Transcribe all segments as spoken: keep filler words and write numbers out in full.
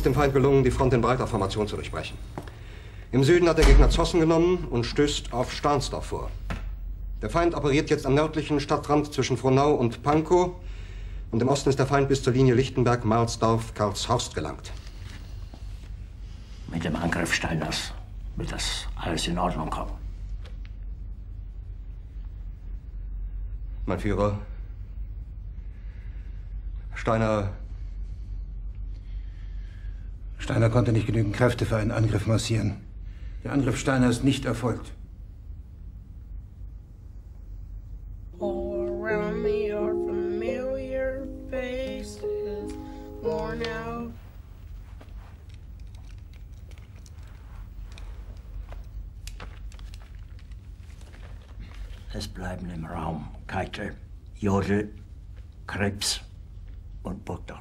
ist dem Feind gelungen, die Front in breiter Formation zu durchbrechen. Im Süden hat der Gegner Zossen genommen und stößt auf Stahnsdorf vor. Der Feind operiert jetzt am nördlichen Stadtrand zwischen Frohnau und Pankow. Und im Osten ist der Feind bis zur Linie Lichtenberg-Marsdorf-Karlshorst gelangt. Mit dem Angriff Steiners wird das alles in Ordnung kommen. Mein Führer, Steiner... Steiner konnte nicht genügend Kräfte für einen Angriff massieren. Der Angriff Steiner ist nicht erfolgt. All around me are familiar faces, worn out. Es bleiben im Raum Keitel, Jodl, Krebs und Burgdorf.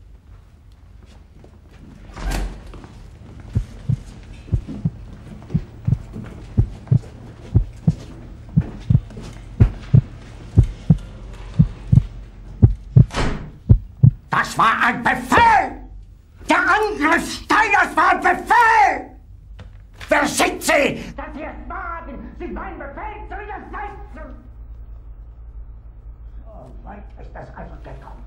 Das war ein Befehl! Der Angriff Steiners war ein Befehl! Wer schickt Sie, dass Sie es wagen, sich meinen Befehl zu widersetzen? So weit ist das also gekommen.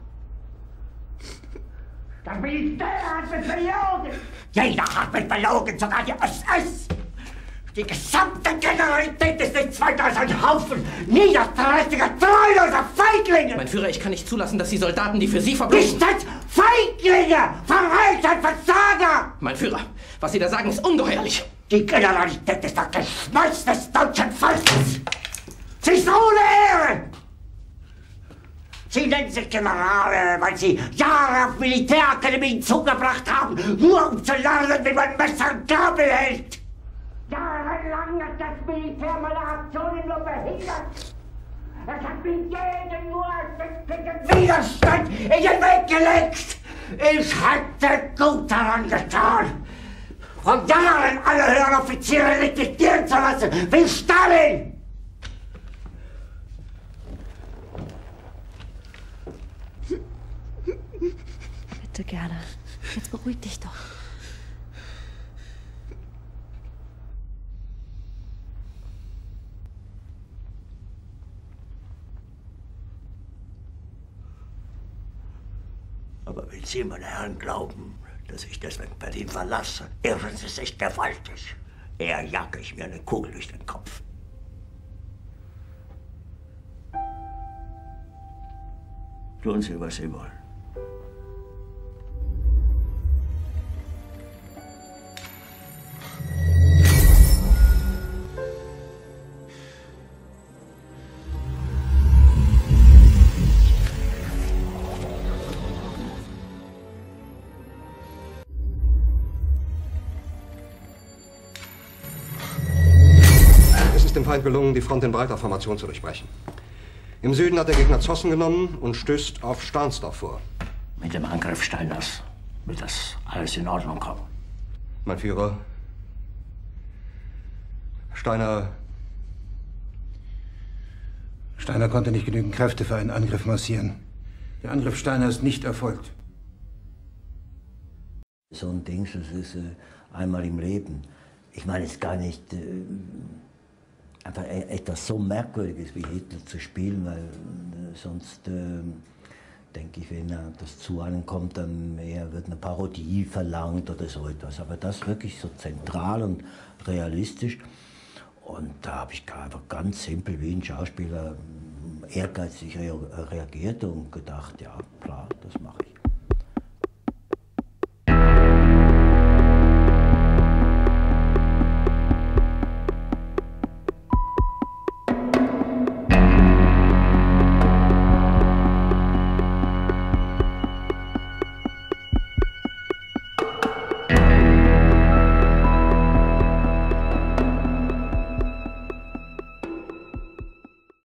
Das Militär hat mich belogen! Jeder hat mich belogen, sogar die S S! Die gesamte Generalität ist nichts weiter als ein Haufen niederträchtiger, treuloser Feiglinge! Mein Führer, ich kann nicht zulassen, dass die Soldaten, die für Sie verbringen... Nicht als Feiglinge! Verreiter, Versager! Mein Führer, was Sie da sagen, ist ungeheuerlich! Die Generalität ist das Geschmeiß des deutschen Volkes! Sie ist ohne Ehre! Sie nennen sich Generale, weil Sie Jahre auf Militärakademien zugebracht haben, nur um zu lernen, wie man Messer und Gabel hält! Jahrelang hat das Militär meine Aktionen nur behindert. Es hat mir jeden nur ersichtlichen Widerstand in den Weg gelegt. Ich hätte gut daran getan, von Jahren alle höheren Offiziere liquidieren zu lassen, wie Stalin. Bitte, Gerda. Jetzt beruhig dich doch. Aber wenn Sie, meine Herren, glauben, dass ich deswegen Berlin verlasse, irren Sie sich gewaltig. Eher jage ich mir eine Kugel durch den Kopf. Tun Sie, was Sie wollen. Es ist dem Feind gelungen, die Front in breiter Formation zu durchbrechen. Im Süden hat der Gegner Zossen genommen und stößt auf Stahnsdorf vor. Mit dem Angriff Steiners wird das alles in Ordnung kommen. Mein Führer, Steiner... Steiner konnte nicht genügend Kräfte für einen Angriff massieren. Der Angriff Steiner ist nicht erfolgt. So ein Ding, das ist äh, einmal im Leben. Ich meine, es ist gar nicht äh, einfach etwas so Merkwürdiges wie Hitler zu spielen, weil äh, sonst äh, denke ich, wenn er das zu einem kommt, dann eher wird eine Parodie verlangt oder so etwas. Aber das wirklich so zentral und realistisch. Und da habe ich einfach ganz simpel wie ein Schauspieler ehrgeizig reagiert und gedacht, ja klar, das mache ich.